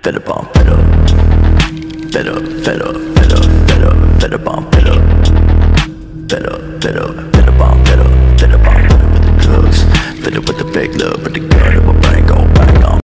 Fed up on fed up. Fed up, fed up, fed up, fed up, fed up on fed up. Fed up, fed up, fed up on fed up, fed up on fed up with the drugs. Fed up with the fake love, with the gutter.